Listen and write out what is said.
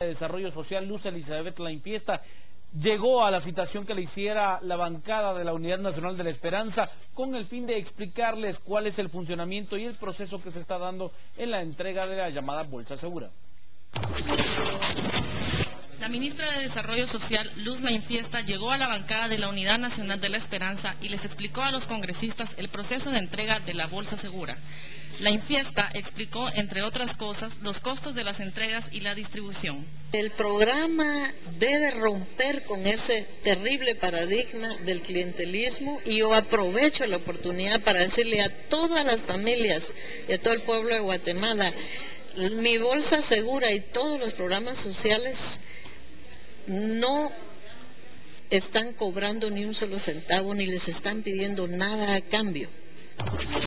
de Desarrollo Social, Luz Elizabeth Lainfiesta, llegó a la citación que le hiciera la bancada de la Unidad Nacional de la Esperanza con el fin de explicarles cuál es el funcionamiento y el proceso que se está dando en la entrega de la llamada Bolsa Segura. La ministra de Desarrollo Social, Luz Lainfiesta, llegó a la bancada de la Unidad Nacional de la Esperanza y les explicó a los congresistas el proceso de entrega de la Bolsa Segura. Lainfiesta explicó, entre otras cosas, los costos de las entregas y la distribución. El programa debe romper con ese terrible paradigma del clientelismo y yo aprovecho la oportunidad para decirle a todas las familias y a todo el pueblo de Guatemala, mi Bolsa Segura y todos los programas sociales no están cobrando ni un solo centavo ni les están pidiendo nada a cambio.